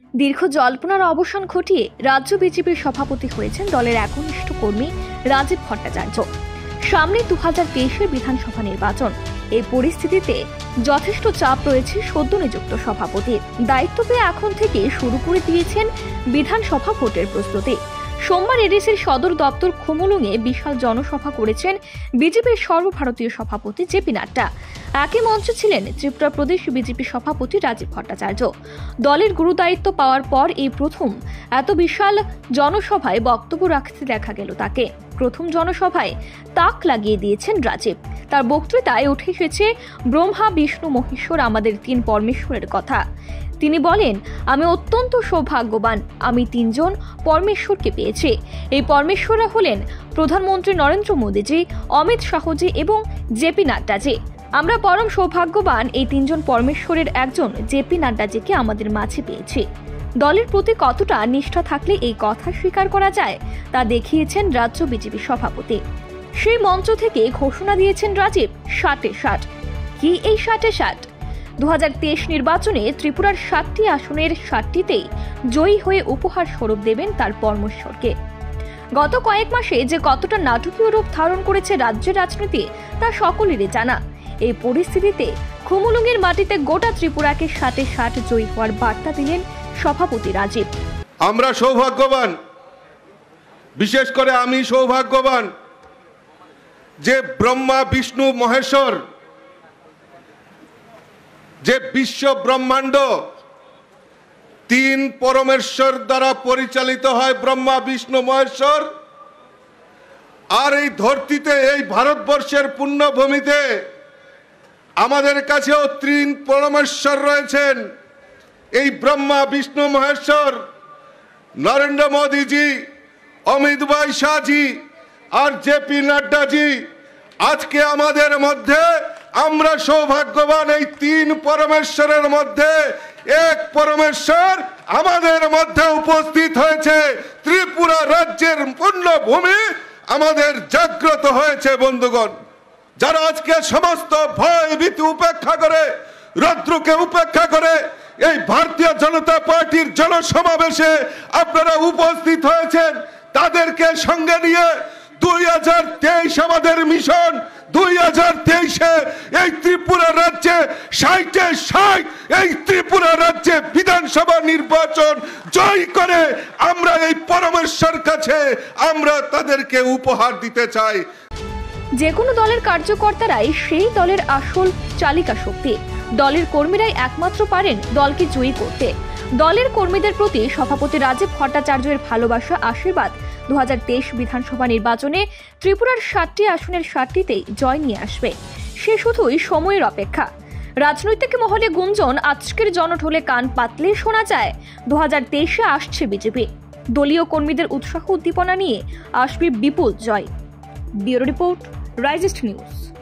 দীর্ঘ জল্পনার অবসান ঘটিয়ে রাজ্য বিজেপির সভাপতি হয়েছেন দলের একনিষ্ঠ কর্মী রাজীব ভট্টাচার্য। সামনে 2023-এর বিধানসভা নির্বাচন। এই পরিস্থিতিতে যথেষ্ট চাপ রয়েছে সদ্য নিযুক্ত সভাপতির। দায়িত্ব পেয়ে এখন থেকে শুরু করে দিয়েছেন বিধানসভা ভোটের প্রস্তুতি। সোমবার এডিসির সদর দপ্তর খুমুলুঙে বিশাল জনসভা করেছেন বিজেপির সর্বভারতীয় সভাপতি জেপি নাড্ডা। একই মঞ্চে ছিলেন ত্রিপুরা প্রদেশ বিজেপি সভাপতি রাজীব ভট্টাচার্য। দলের গুরুদায়িত্ব পাওয়ার পর এই প্রথম এত বিশাল জনসভায় বক্তব্য রাখতে দেখা গেল তাকে। প্রথম জনসভায় তাক লাগিয়ে দিয়েছেন রাজীব। তার বক্তৃতায় উঠে এসেছে ব্রহ্মা, বিষ্ণু, মহেশ্বর আমাদের তিন পরমেশ্বরের কথা। তিনি বলেন, আমি অত্যন্ত সৌভাগ্যবান, আমি তিনজন পরমেশ্বরকে পেয়েছি। এই পরমেশ্বররা হলেন প্রধানমন্ত্রী নরেন্দ্র মোদীজি, অমিত শাহজি এবং জেপি নাড্ডাজি। আমরা পরম সৌভাগ্যবান এই তিনজন পরমেশ্বরের একজন জেপি নাড্ডাজিকে আমাদের মাঝে পেয়েছি। দলের প্রতি কতটা নিষ্ঠা থাকলে এই কথা স্বীকার করা যায় তা দেখিয়েছেন রাজ্য বিজেপি সভাপতি। সেই মঞ্চ থেকে ঘোষণা দিয়েছেন রাজীব 60-60। কি এই 60-60? 2023 নির্বাচনে ত্রিপুরার 7টি আসনের 7টিতেই জয়ী হয়ে উপহার স্বরূপ দেবেন তার পরমেশ্বরকে। গত কয়েক মাসে যে কতটা নাটকীয় রূপ ধারণ করেছে রাজ্যের রাজনীতি তা সকলেরই জানা। এই পরিস্থিতিতে খুমুলুঙের মাটিতে গোটা ত্রিপুরাকে 60-60 জয়ী হওয়ার বার্তা দিলেন সভাপতি রাজীব। আমরা সৌভাগ্যবান, বিশেষ করে আমি সৌভাগ্যবান যে ব্রহ্মা, বিষ্ণু, মহেশ্বর, যে বিশ্ব ব্রহ্মাণ্ড তিন পরমেশ্বর দ্বারা পরিচালিত হয়, ব্রহ্মা, বিষ্ণু, মহেশ্বর। আর এই ধরতিতে, এই ভারতবর্ষের পুণ্যভূমিতে আমাদের কাছেও তিন পরমেশ্বর রয়েছেন। এই ব্রহ্মা, বিষ্ণু, মহেশ্বর নরেন্দ্র মোদীজি, অমিত ভাই শাহজি আর জেপি নাড্ডাজি। আজকে আমাদের মধ্যে আমরা সৌভাগ্যবান, এই তিন পরমেশ্বরের মধ্যে এক পরমেশ্বর আমাদের মধ্যে উপস্থিত হয়েছে। ত্রিপুরা রাজ্যের পুণ্যভূমি আমাদের জাগ্রত হয়েছে। বন্ধুগণ, যারা আজকে সমস্ত ভয় ভীতি উপেক্ষা করে, রৌদ্রকে উপেক্ষা করে এই ভারতীয় জনতা পার্টির জনসমাবেশে আপনারা উপস্থিত হয়েছেন, তাদেরকে সঙ্গে নিয়ে 2023 আমাদের মিশন। 2023-এ এই ত্রিপুরা রাজ্যে 60-60 এই ত্রিপুরা রাজ্যে বিধানসভা নির্বাচন জয় করে আমরা এই পরমেশ্বর কাছে আমরা তাদেরকে উপহার দিতে চাই। যে কোনো দলের কার্যকর্তারাই সেই দলের আসল চালিকা শক্তি। দলের কর্মীরাই একমাত্র পারেন দলকে জয়ী করতে। দলের কর্মীদের প্রতি সভাপতি রাজীব ভট্টাচার্যের ভালোবাসা, আশীর্বাদ 2023 বিধানসভা নির্বাচনে ত্রিপুরার 7টি আসনের 7টিতেই জয় নিয়ে আসবে। সে শুধুই সময়ের অপেক্ষা। রাজনৈতিক মহলে গুঞ্জন, আজকের জনঢোলে কান পাতলে শোনা যায় 2023-এ আসছে বিজেপি। দলীয় কর্মীদের উৎসাহ উদ্দীপনা নিয়ে আসবে বিপুল জয়। ব্যুরো রিপোর্ট, রাইজিস্ট নিউজ।